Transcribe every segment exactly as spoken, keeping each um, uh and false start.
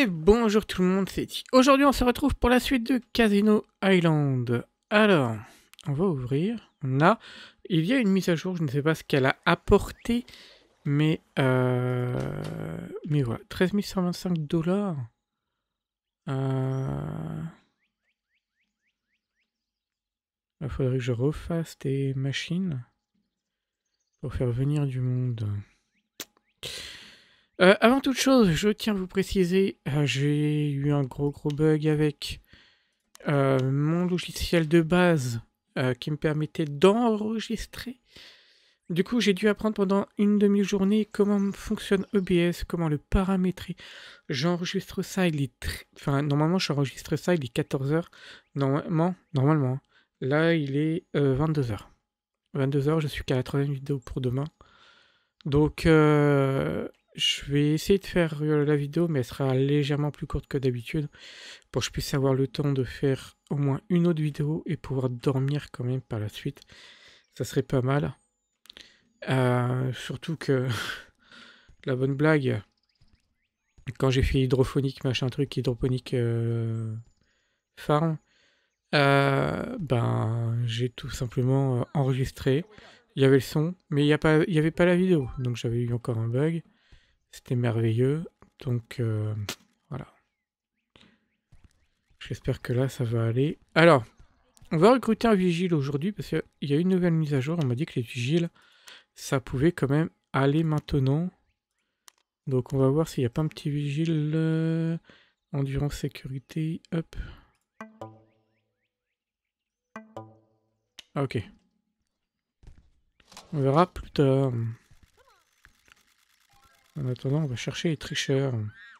Et bonjour tout le monde, c'est Ti. Aujourd'hui on se retrouve pour la suite de Casino Island. Alors, on va ouvrir. On a... Il y a une mise à jour, je ne sais pas ce qu'elle a apporté, mais... Euh... Mais voilà, treize mille cent vingt-cinq dollars. Euh... Il faudrait que je refasse des machines pour faire venir du monde. Euh, avant toute chose, je tiens à vous préciser, euh, j'ai eu un gros gros bug avec euh, mon logiciel de base euh, qui me permettait d'enregistrer. Du coup, j'ai dû apprendre pendant une demi-journée comment fonctionne O B S, comment le paramétrer. J'enregistre ça, il est très... Enfin, normalement, j'enregistre ça, il est quatorze heures. Normalement, normalement. Là, il est euh, vingt-deux heures. vingt-deux heures, je suis qu'à la troisième vidéo pour demain. Donc... Euh... Je vais essayer de faire euh, la vidéo, mais elle sera légèrement plus courte que d'habitude, pour que je puisse avoir le temps de faire au moins une autre vidéo et pouvoir dormir quand même par la suite. Ça serait pas mal. Euh, surtout que la bonne blague, quand j'ai fait hydrophonique, machin truc, hydroponique euh, farm, euh, ben j'ai tout simplement euh, enregistré. Il y avait le son, mais il n'y avait pas la vidéo, donc j'avais eu encore un bug. C'était merveilleux, donc euh, voilà. J'espère que là, ça va aller. Alors, on va recruter un vigile aujourd'hui, parce qu'il y a une nouvelle mise à jour. On m'a dit que les vigiles, ça pouvait quand même aller maintenant. Donc on va voir s'il n'y a pas un petit vigile. Euh, endurance, sécurité, hop. Ah, ok. On verra plus tard. En attendant, on va chercher les tricheurs.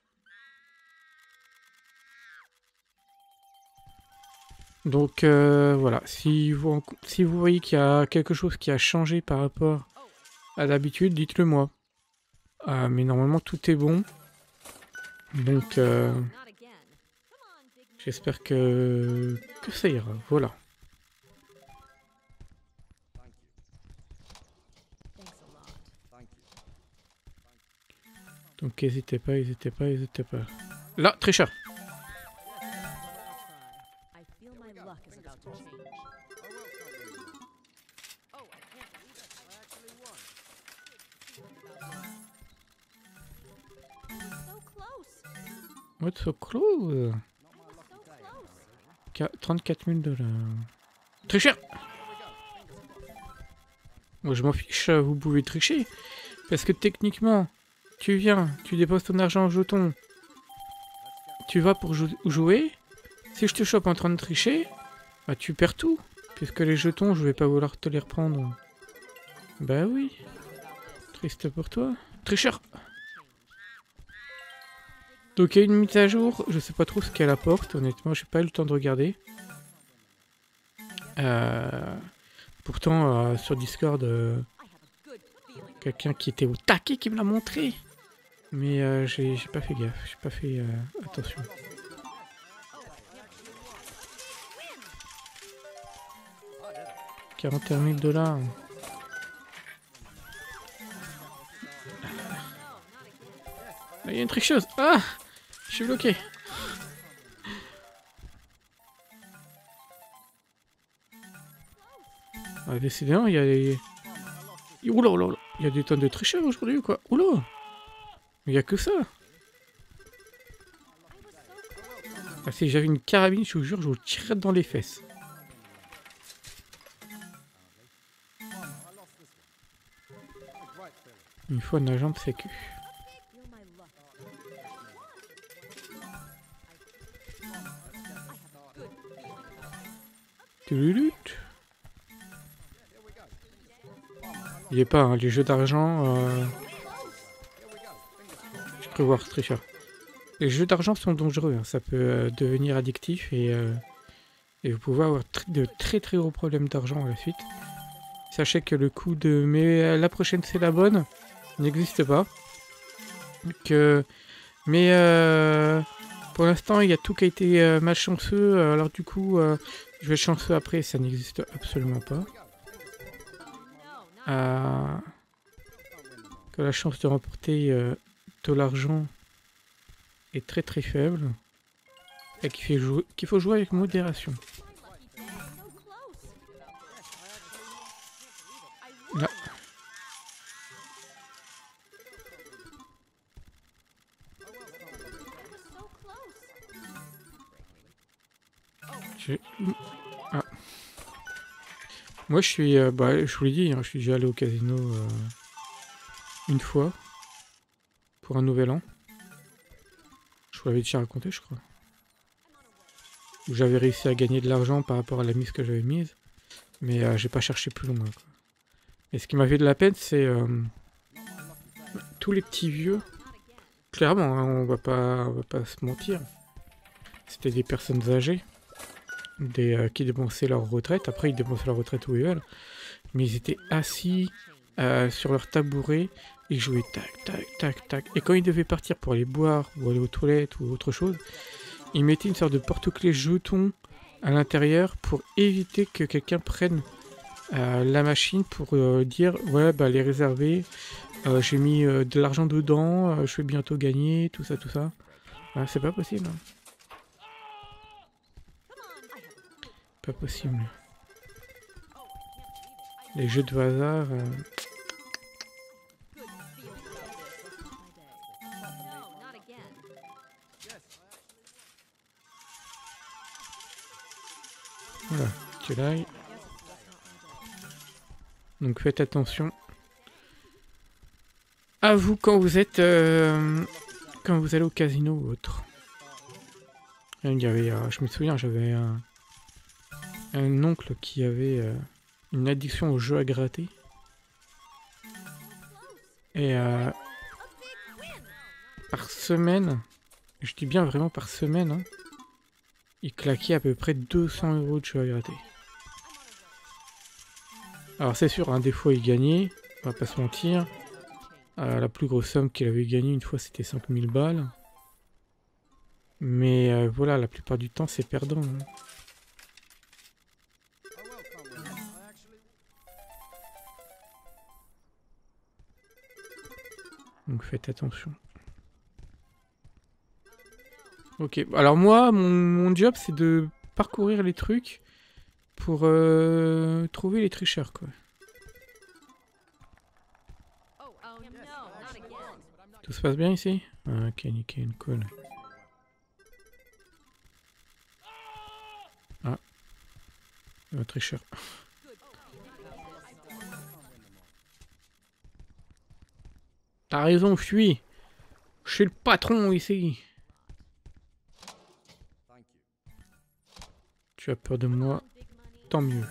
Donc euh, voilà, si vous, si vous voyez qu'il y a quelque chose qui a changé par rapport à d'habitude, dites-le moi. Euh, mais normalement tout est bon. Donc euh, j'espère que, que ça ira. Voilà. Donc n'hésitez pas, n'hésitez pas, n'hésitez pas. Là, tricheur. What's so close? trente-quatre mille dollars. Tricheur! Moi je m'en fiche, vous pouvez tricher. Parce que techniquement, tu viens, tu déposes ton argent en jeton. Tu vas pour jou jouer. Si je te chope en train de tricher, bah tu perds tout. Puisque les jetons, je vais pas vouloir te les reprendre. Bah oui. Triste pour toi. Tricheur! Donc il y a une mise à jour, je sais pas trop ce qu'elle apporte, honnêtement, j'ai pas eu le temps de regarder. Euh, pourtant, euh, sur Discord, euh, quelqu'un qui était au taquet qui me l'a montré. Mais euh, j'ai pas fait gaffe, j'ai pas fait euh, attention. quarante et un mille dollars. Il y a une tricheuse. Ah! Je suis bloqué. Ah, décidément, il y a des... Oula, oula, oula. Il y a des tonnes de tricheurs aujourd'hui ou quoi? Oula! Mais il n'y a que ça. Ah, si j'avais une carabine, je vous jure, je vous tirerais dans les fesses. Une fois un agent de sécu. Il est pas, hein, les jeux d'argent... Euh... Je peux voir, tricheur. Les jeux d'argent sont dangereux, hein, ça peut euh, devenir addictif et, euh, et vous pouvez avoir tr de très très gros problèmes d'argent à la suite. Sachez que le coup de... Mais euh, la prochaine c'est la bonne n'existe pas. Que... Mais euh, pour l'instant il y a tout qui a été euh, malchanceux, alors du coup euh, je vais chanceux après, ça n'existe absolument pas. Euh, que la chance de remporter euh, de l'argent est très très faible et qu'il fait jouer, qu'il faut jouer avec modération. Là. Ah. Moi je suis, euh, bah, je vous l'ai dit, hein, je suis déjà allé au casino euh, une fois pour un nouvel an. Je vous l'avais déjà raconté, je crois. Où j'avais réussi à gagner de l'argent par rapport à la mise que j'avais mise, mais euh, j'ai pas cherché plus loin, quoi. Et ce qui m'a fait de la peine, c'est euh, tous les petits vieux. Clairement, hein, on va pas, on va pas se mentir. C'était des personnes âgées. Des, euh, qui dépensaient leur retraite. Après, ils dépensaient leur retraite où ils veulent. Mais ils étaient assis euh, sur leur tabouret et jouaient tac, tac, tac, tac. Et quand ils devaient partir pour aller boire ou aller aux toilettes ou autre chose, ils mettaient une sorte de porte-clés jeton à l'intérieur pour éviter que quelqu'un prenne euh, la machine pour euh, dire ouais, bah, elle est réservée, euh, j'ai mis euh, de l'argent dedans, euh, je vais bientôt gagner, tout ça, tout ça. Ah, c'est pas possible. Hein. Pas possible. Les jeux de hasard... Euh... Voilà, tu l'ailles. Donc faites attention à vous quand vous êtes... Euh... quand vous allez au casino ou autre. Il y avait, euh, je me souviens, j'avais un... un oncle qui avait euh, une addiction aux jeux à gratter. Et euh, par semaine, je dis bien vraiment par semaine, hein, il claquait à peu près deux cents euros de jeux à gratter. Alors c'est sûr, hein, des fois il gagnait, on va pas se mentir. Euh, la plus grosse somme qu'il avait gagnée une fois c'était cinq mille balles. Mais euh, voilà, la plupart du temps c'est perdant. Hein. Donc faites attention. Ok, alors moi, mon, mon job, c'est de parcourir les trucs pour euh, trouver les tricheurs, quoi. Tout se passe bien ici? Ah, ok, nickel, cool. Ah, un tricheur. T'as raison, fuis. Je suis le patron ici. Tu as peur de moi, tant mieux.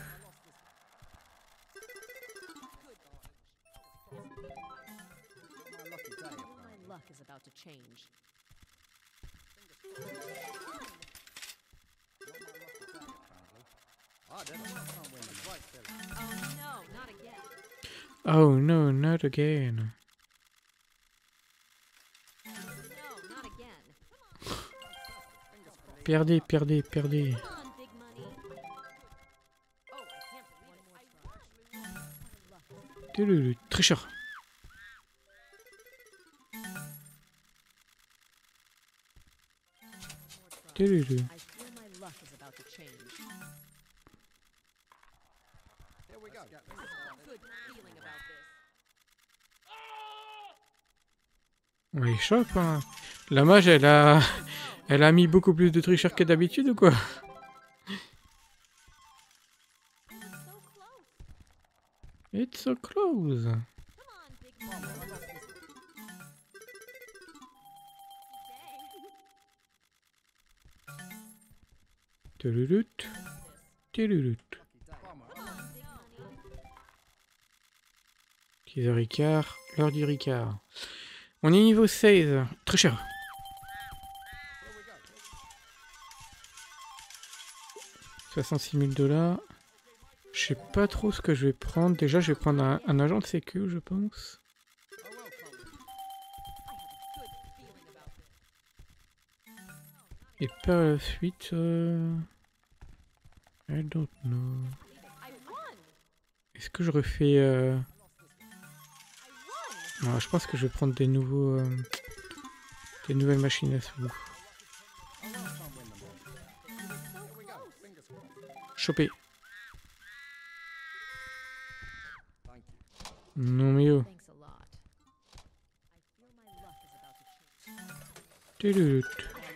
Oh no, not again. Perdez, perdez, perdez. Le tricheur. Le On les chope, hein. La mage, elle a... elle a mis beaucoup plus de tricheurs que d'habitude ou quoi? It's so close. Tulut. Tulut. dix heures quinze, l'heure du Ricard. On est niveau seize. Tricheur. soixante-six mille dollars. Je sais pas trop ce que je vais prendre. Déjà, je vais prendre un, un agent de sécu, je pense. Et par la suite... Euh... I don't know. Est-ce que je refais... Euh... Non, je pense que je vais prendre des nouveaux... Euh... Des nouvelles machines à sous. Choper. Non mais oh. Tudut.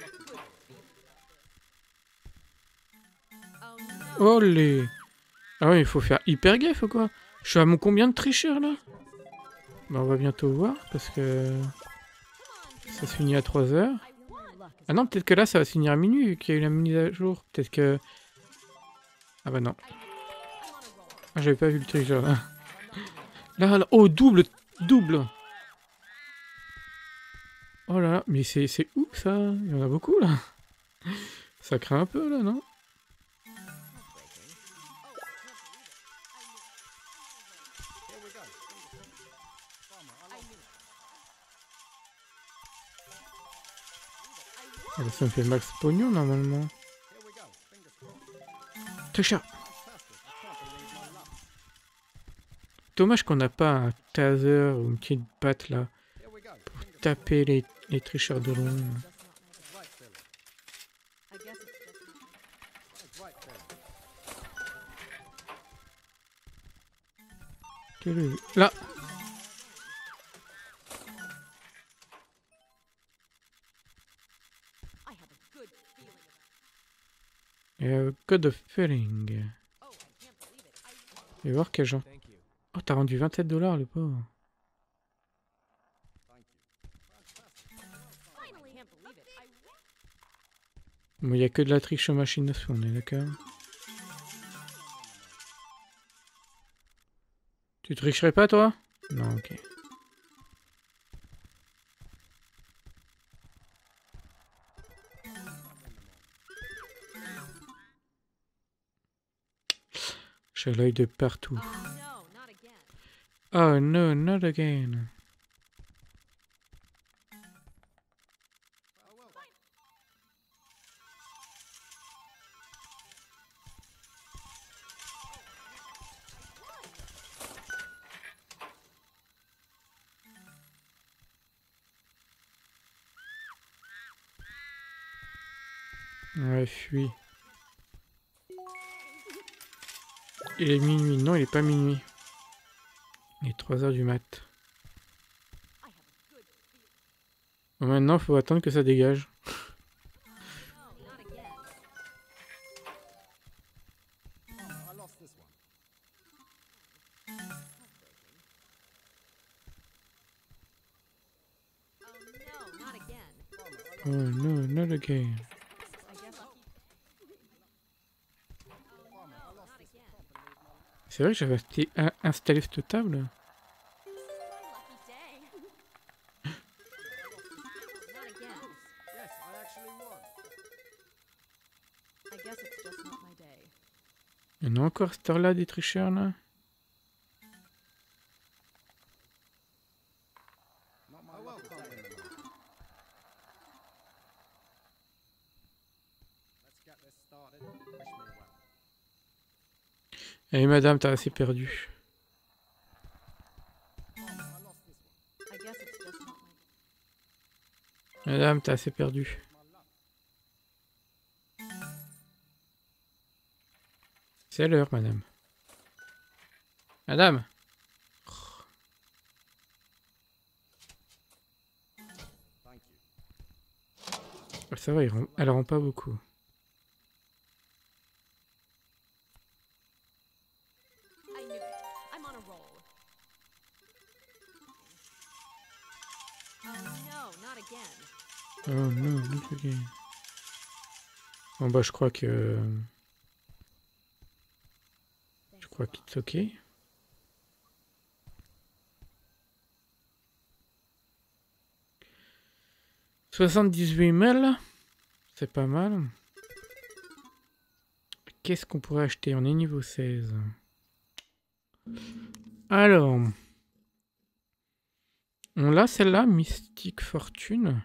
Olé. Ah ouais, il faut faire hyper gaffe ou quoi? Je suis à mon combien de tricheurs là? Bah on va bientôt voir parce que ça se finit à trois heures. Ah non, peut-être que là ça va se finir à minuit vu qu'il y a eu la mise à jour. Peut-être que... Ah bah non. Ah j'avais pas vu le tricheur là. Là, là. Oh, double, double. Oh là là, mais c'est où ça? Il y en a beaucoup là. Ça craint un peu là, non? Ah, ça me fait max pognon normalement. Tricheur. Dommage qu'on n'a pas un taser ou une petite batte là pour taper les, les tricheurs de loin. Là. Uh, good feeling. Je vais voir quel genre. Oh, t'as rendu vingt-sept dollars le pauvre. Bon, il n'y a que de la triche aux machines à sous, on est d'accord. Tu tricherais pas toi? Non, ok. J'ai l'œil de partout. Oh no, not again. Ouais, fuis. Il est minuit. Non, il est pas minuit. Il est trois heures du mat. Bon, maintenant, il faut attendre que ça dégage. Oh no, not again. C'est vrai que j'avais installé cette table. Il y en a encore cette heure-là des tricheurs là. Eh madame, t'as assez perdu. Madame, t'as assez perdu. C'est l'heure, madame. Madame. Oh, ça va, elle rend pas beaucoup. Oh non, not again. Bon bah je crois que... Je crois qu'il est ok. soixante-dix-huit mille. C'est pas mal. Qu'est-ce qu'on pourrait acheter? On est niveau seize. Alors... On l'a celle-là, Mystique Fortune.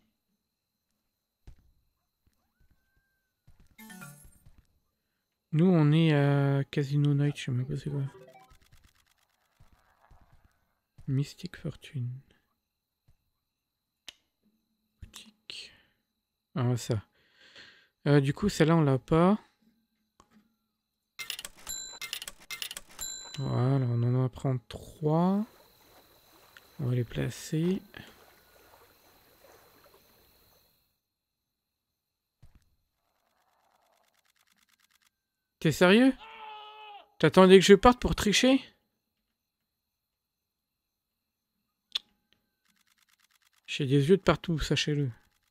Nous, on est à Casino Night, je sais même pas c'est quoi. Mystique Fortune. Ah, ça. Euh, du coup, celle-là, on l'a pas. Voilà, on en va prendre trois. On va les placer. T'es sérieux? T'attendais que je parte pour tricher? J'ai des yeux de partout, sachez-le.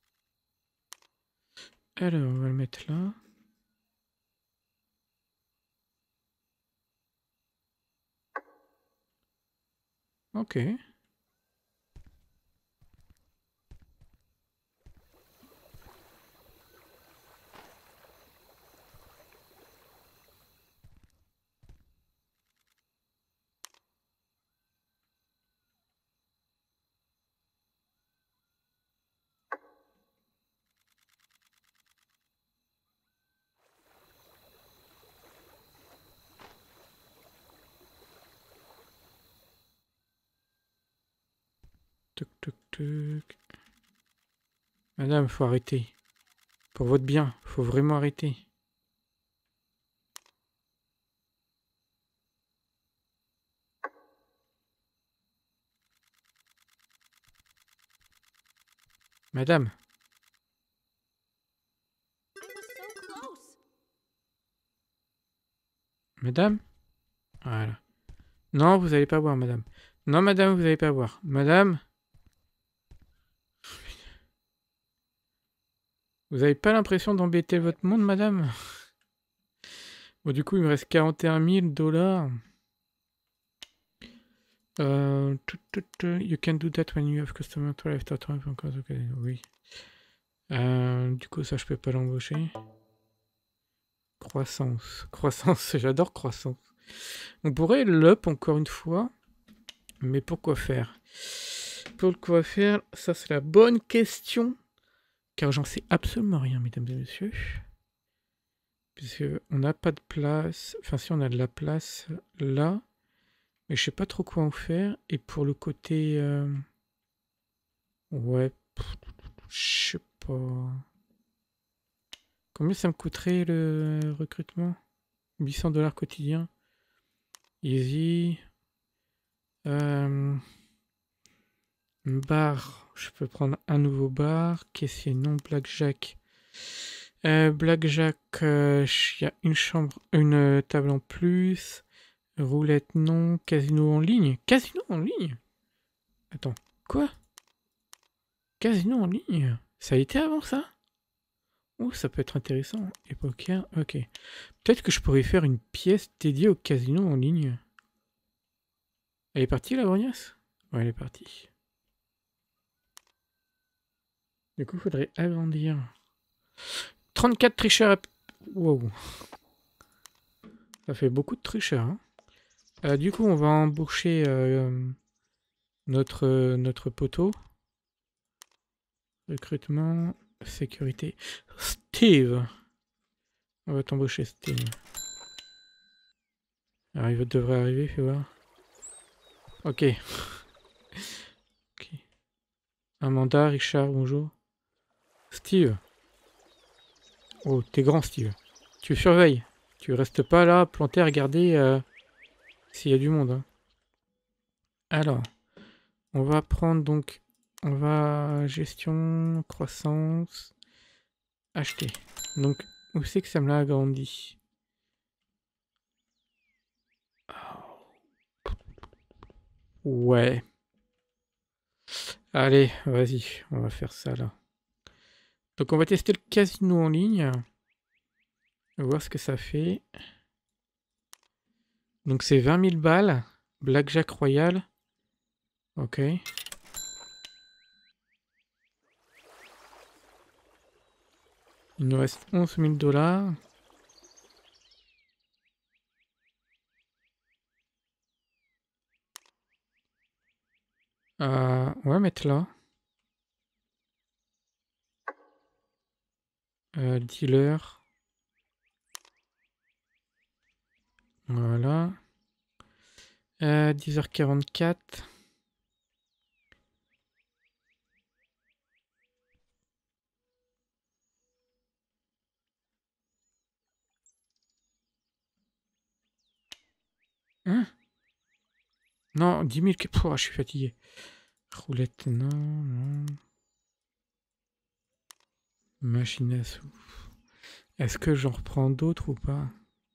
Alors, on va le mettre là. Ok. Toc, toc, toc. Madame, faut arrêter. Pour votre bien, faut vraiment arrêter. Madame. Madame? Voilà. Non, vous allez pas boire, madame. Non, madame, vous allez pas boire. Madame? Vous avez pas l'impression d'embêter votre monde, madame? Bon, du coup, il me reste quarante et un mille dollars. Euh, tout, tout, tout. You can do that when you have customer to after time. Okay, oui. Euh, du coup, ça, je peux pas l'embaucher. Croissance. Croissance, j'adore croissance. On pourrait l'up encore une fois. Mais pourquoi faire? Pour quoi faire? Ça, c'est la bonne question. Car j'en sais absolument rien, mesdames et messieurs. Puisque on n'a pas de place. Enfin, si on a de la place là. Mais je sais pas trop quoi en faire. Et pour le côté... Euh... Ouais. Je sais pas. Combien ça me coûterait le recrutement? huit cents dollars quotidien. Easy. Euh... Bar. Je peux prendre un nouveau bar. Caissier non. Blackjack. Euh, Blackjack. Il euh, y a une chambre. Une euh, table en plus. Roulette non. Casino en ligne. Casino en ligne? Attends. Quoi? Casino en ligne? Ça a été avant ça? Oh, ça peut être intéressant. Et poker, ok. Peut-être que je pourrais faire une pièce dédiée au casino en ligne. Elle est partie, la brognasse? Ouais, elle est partie. Du coup, il faudrait agrandir. trente-quatre tricheurs à... Wow. Ça fait beaucoup de tricheurs. Hein. Euh, du coup, on va embaucher euh, notre, euh, notre poteau. Recrutement, sécurité. Steve. On va t'embaucher, Steve. Alors, il devrait arriver, fais voir. Ok. Ok. Amanda, Richard, bonjour. Steve. Oh, t'es grand, Steve. Tu surveilles. Tu restes pas là, planté à regarder euh, s'il y a du monde. Hein. Alors, on va prendre donc... On va... Gestion, croissance... Acheter. Donc, où c'est que ça me l'a agrandi? Ouais. Allez, vas-y, on va faire ça là. Donc on va tester le casino en ligne. On va voir ce que ça fait. Donc c'est vingt mille balles. Blackjack Royal. Ok. Il nous reste onze mille dollars. Euh, on va mettre là. Euh, dealer. Voilà. Euh, dix heures quarante-quatre. Hein? Non, dix mille... Oh, je suis fatigué. Roulette, non, non. Machine à sous. Est-ce que j'en reprends d'autres ou pas?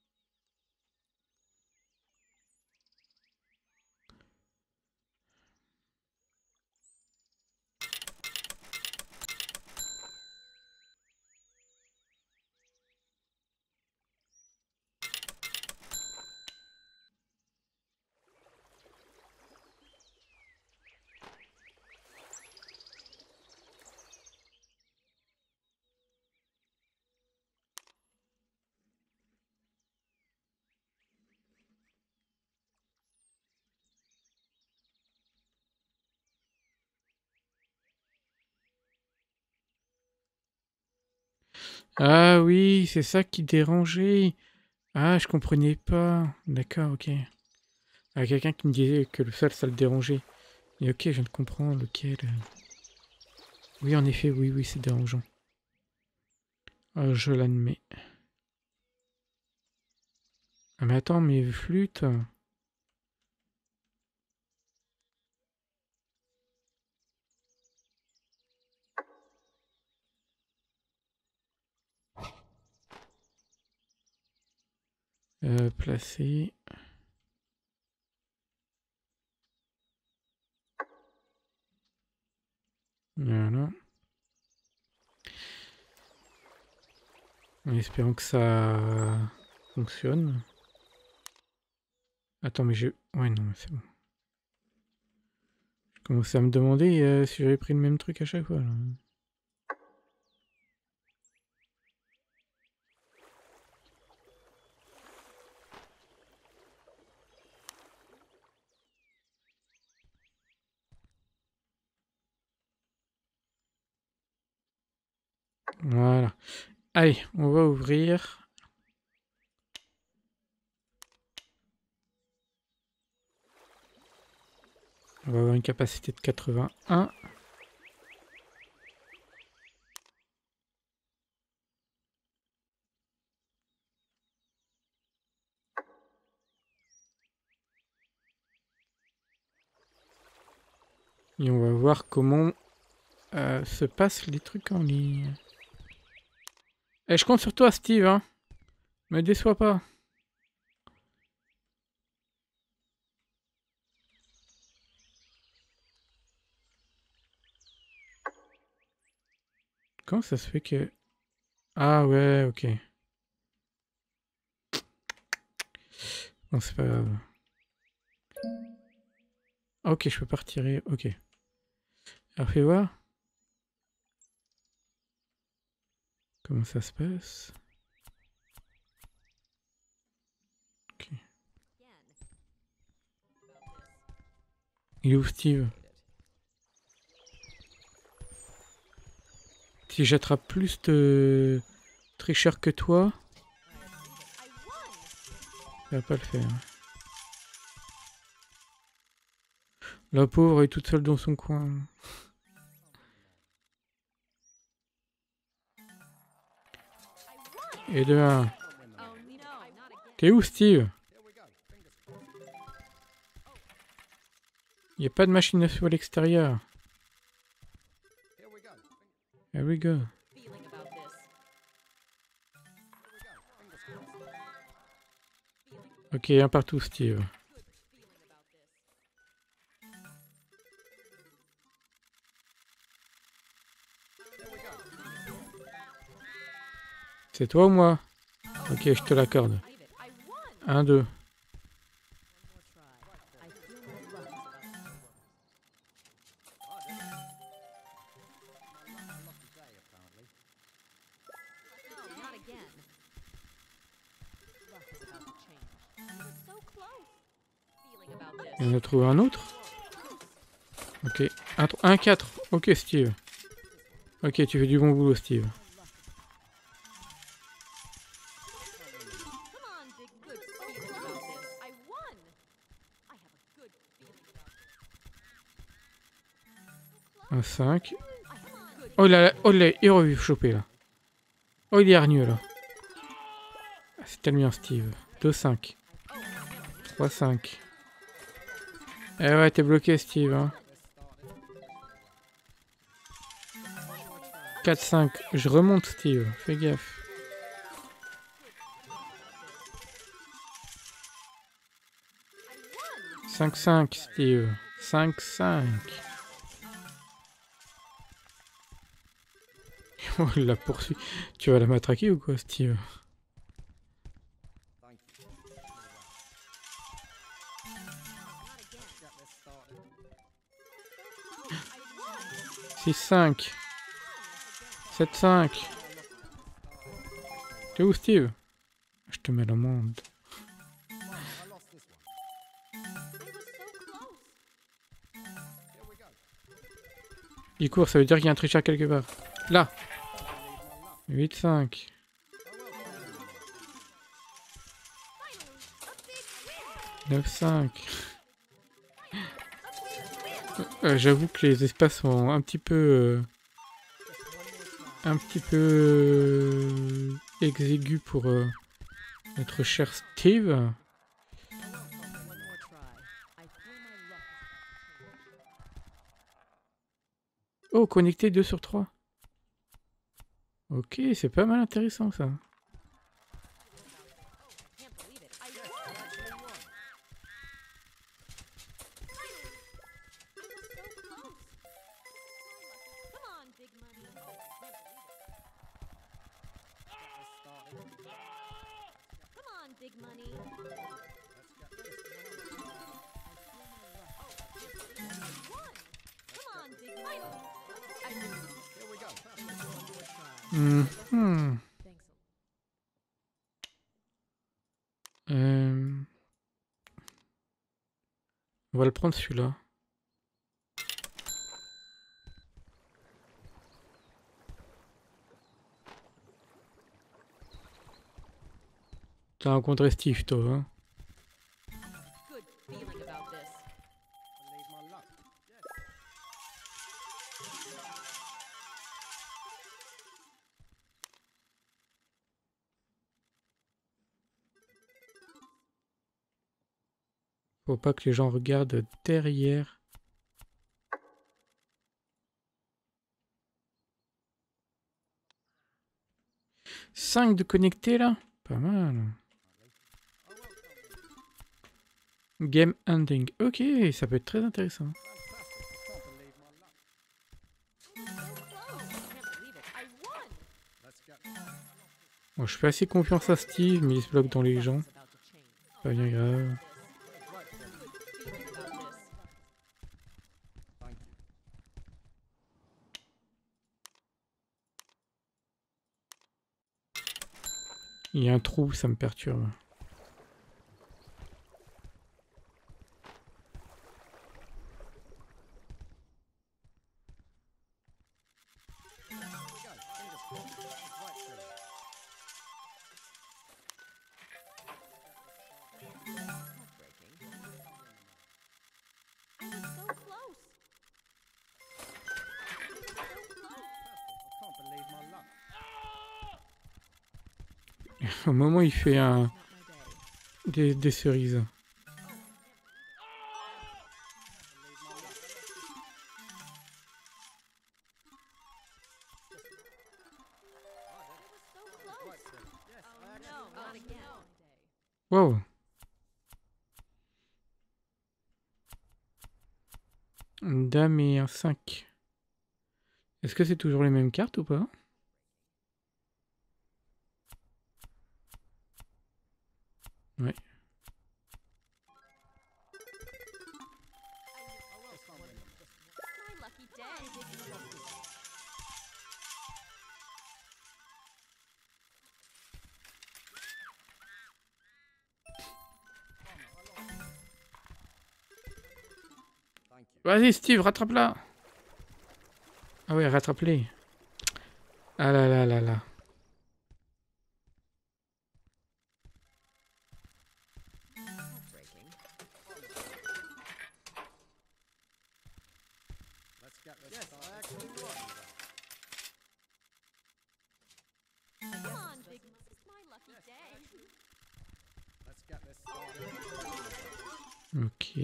Ah oui, c'est ça qui dérangeait. Ah, je comprenais pas. D'accord, ok. Ah, quelqu'un qui me disait que le sol, ça le dérangeait. Et ok, je viens de comprendre lequel. Oui, en effet, oui, oui, c'est dérangeant. Ah, je l'admets. Ah, mais attends, mes flûtes. Euh, placer. Voilà. En espérant que ça fonctionne. Attends, mais j'ai... Ouais, non, c'est bon. Je commençais à me demander euh, si j'avais pris le même truc à chaque fois. Là. Voilà. Allez, on va ouvrir. On va avoir une capacité de quatre-vingt-un. Et on va voir comment euh, se passent les trucs en ligne. Et je compte sur toi, Steve, hein. Me déçois pas. Comment ça se fait que... Ah ouais, ok. Bon, c'est pas grave. Ok, je peux pas retirer. Ok. Alors, fais voir. Comment ça se passe. Ok. Il est où, Steve? Si j'attrape plus de tricheurs que toi, ça va pas le faire. La pauvre est toute seule dans son coin. Et de un. T'es où, Steve? Il n'y a pas de machine à sous à l'extérieur. Here we go. Ok, un partout, Steve. C'est toi ou moi? Ok, je te l'accorde. Un, deux. Et on a trouvé un autre? Ok. Un, un quatre. Ok, Steve. Ok, tu fais du bon boulot, Steve. Un cinq. Oh là, oh là, il est chopé là. Oh, il est hargneux là. Ah, c'est tellement bien, Steve. deux cinq. trois cinq. Eh ouais, t'es bloqué, Steve. Hein. quatre cinq. Je remonte, Steve. Fais gaffe. cinq cinq, Steve. cinq cinq. Oh, la poursuite. Tu vas la matraquer ou quoi, Steve? six cinq. sept cinq. T'es où, Steve? Je te mets le monde. Il court, ça veut dire qu'il y a un tricheur quelque part. Là. huit cinq. neuf cinq. Euh, J'avoue que les espaces sont un petit peu... Euh, un petit peu... Euh, exigus pour euh, notre cher Steve. Oh, connecté deux sur trois. Ok, c'est pas mal intéressant ça. Mmh. Euh... On va le prendre celui-là. T'as rencontré Steve, toi, hein? Faut pas que les gens regardent derrière. cinq de connectés là? Pas mal. Game ending. Ok, ça peut être très intéressant. Bon, je fais assez confiance à Steve, mais il se bloque dans les gens. Pas bien grave. Il y a un trou, ça me perturbe. Au moment où il fait un... des, des cerises. Wow. Une dame et un cinq. Est-ce que c'est toujours les mêmes cartes ou pas? Ouais. Vas-y Steve, rattrape-la. Ah ouais, rattrape-les. Ah là là là là. Ok.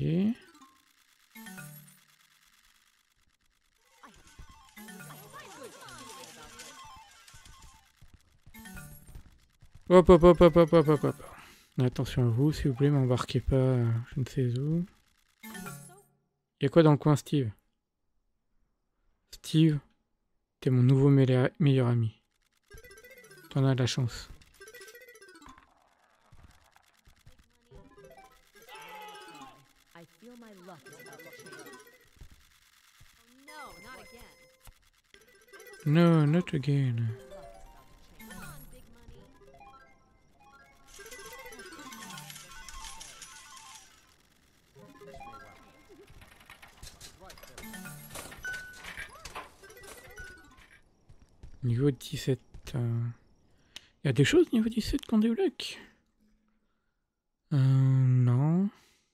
Hop, hop, hop, hop, hop, hop, hop, hop. Attention à vous, s'il vous plaît, m'embarquez pas, euh, je ne sais où. Y'a quoi dans le coin, Steve? Steve, t'es mon nouveau meilleur meilleur ami. T'en as de la chance. No, not again. Niveau dix-sept. Il euh... y a des choses niveau dix-sept qu'on débloque? Euh, non.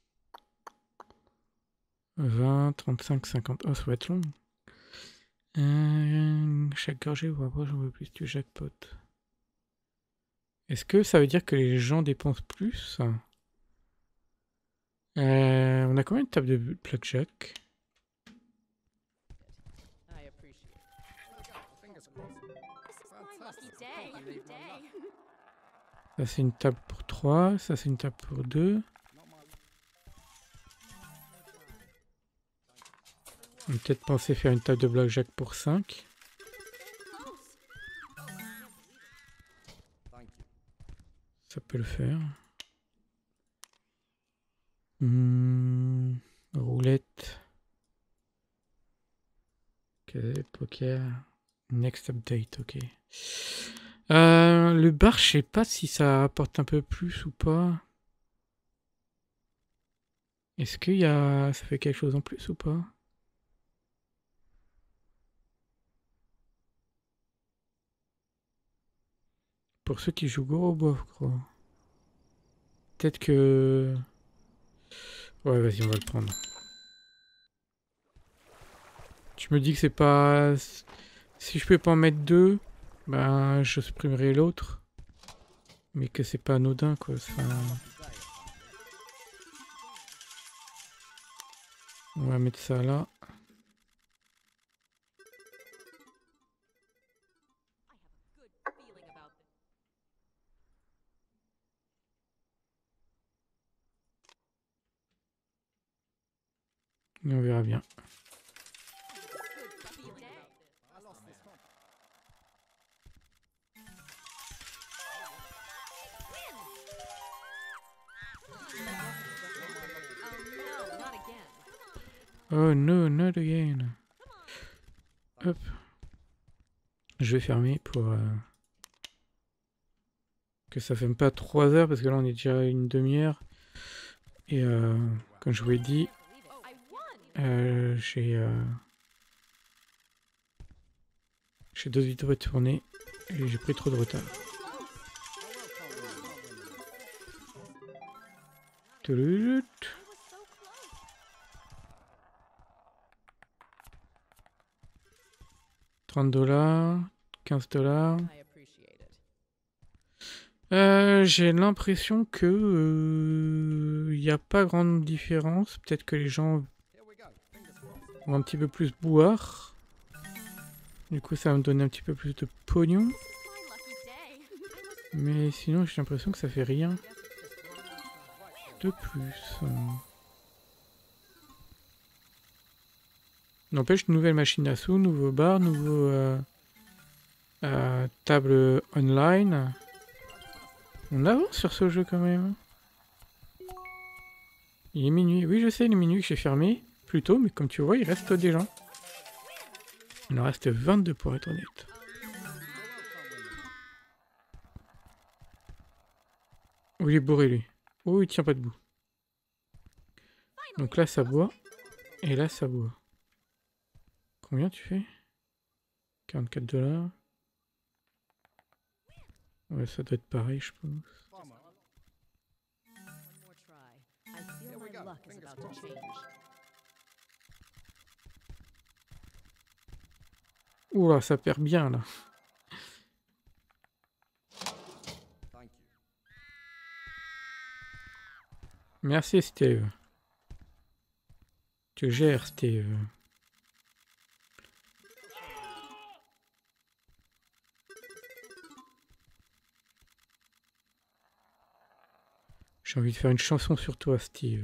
vingt, trente-cinq, cinquante. Oh, ça va être long. Euh, chaque gorgée vous rapproche un peu plus du jackpot. Est-ce que ça veut dire que les gens dépensent plus? euh, On a combien de tables de blackjack? Ça c'est une table pour trois, ça c'est une table pour deux. On peut peut-être penser faire une table de blackjack pour cinq. Ça peut le faire. Mmh, roulette. Okay, poker. Next update, ok. Euh, le bar, je sais pas si ça apporte un peu plus ou pas. Est-ce qu'il y a... ça fait quelque chose en plus ou pas? Pour ceux qui jouent gros bof, gros. Peut-être que... Ouais, vas-y, on va le prendre. Tu me dis que c'est pas... Si je peux pas en mettre deux, ben je supprimerai l'autre. Mais que c'est pas anodin, quoi. Ça... On va mettre ça là. Et on verra bien. Oh no, not again. Hop. Je vais fermer pour euh, que ça fait pas trois heures parce que là on est déjà à une demi-heure. Et euh, comme je vous l'ai dit, euh, j'ai euh, j'ai deux vidéos à tourner et j'ai pris trop de retard. trente dollars, quinze dollars. Euh, j'ai l'impression que il euh, n'y a pas grande différence. Peut-être que les gens vont un petit peu plus boire. Du coup, ça va me donner un petit peu plus de pognon. Mais sinon, j'ai l'impression que ça fait rien de plus. N'empêche, nouvelle machine à sous, nouveau bar, nouveau euh, euh, table online. On avance sur ce jeu quand même. Il est minuit. Oui, je sais, il est minuit que j'ai fermé plus tôt, mais comme tu vois, il reste des gens. Il en reste vingt-deux pour être honnête. Oh, il est bourré lui. Oh, il tient pas debout. Donc là, ça boit. Et là, ça boit. Combien tu fais? quarante-quatre dollars. Ouais, ça doit être pareil, je pense. Oula, ça perd bien là. Merci Steve. Tu gères Steve. J'ai envie de faire une chanson sur toi Steve.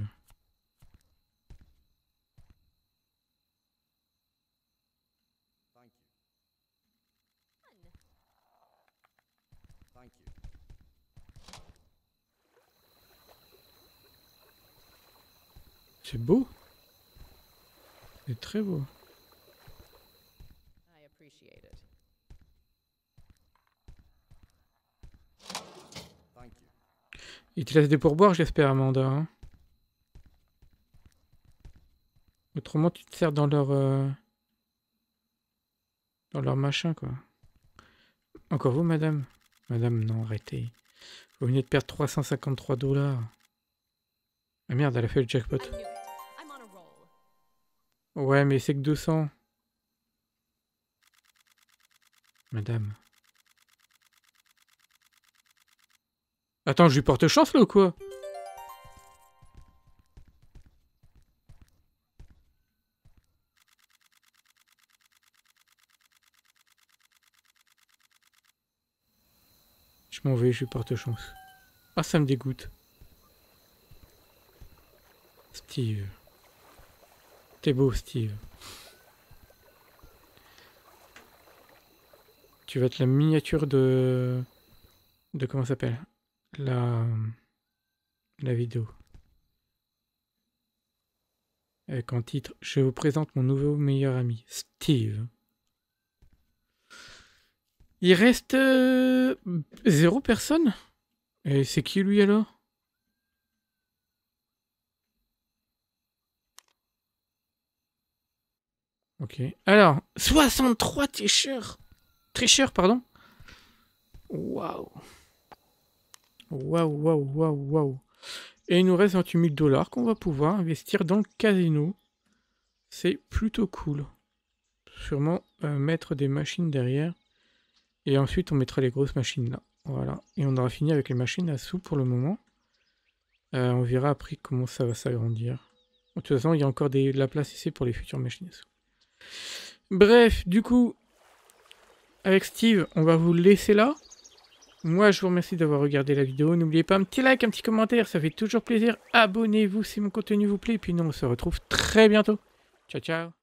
C'est beau. C'est très beau. Ils te laissent des pourboires, j'espère, Amanda. Hein. Autrement, tu te sers dans leur... Euh... dans leur machin, quoi. Encore vous, madame? Madame, non, arrêtez. Vous venez de perdre trois cent cinquante-trois dollars. Ah merde, elle a fait le jackpot. Ouais, mais c'est que deux cents. Madame. Attends, je lui porte chance là ou quoi? Je m'en vais, je lui porte chance. Ah, ça me dégoûte. Steve. T'es beau, Steve. Tu vas être la miniature de... De comment ça s'appelle? La... La vidéo. Avec en titre, je vous présente mon nouveau meilleur ami, Steve. Il reste... Euh, zéro personne? Et c'est qui lui alors? Ok. Alors, soixante-trois tricheurs. Tricheurs, pardon. Waouh. Waouh, waouh, waouh, waouh. Et il nous reste vingt-huit mille dollars qu'on va pouvoir investir dans le casino. C'est plutôt cool. Sûrement euh, mettre des machines derrière. Et ensuite, on mettra les grosses machines là. Voilà. Et on aura fini avec les machines à sous pour le moment. Euh, on verra après comment ça va s'agrandir. De toute façon, il y a encore des, de la place ici pour les futures machines à sous. Bref, du coup, avec Steve, on va vous laisser là. Moi, je vous remercie d'avoir regardé la vidéo. N'oubliez pas un petit like, un petit commentaire, ça fait toujours plaisir. Abonnez-vous si mon contenu vous plaît. Et puis nous, on se retrouve très bientôt. Ciao, ciao.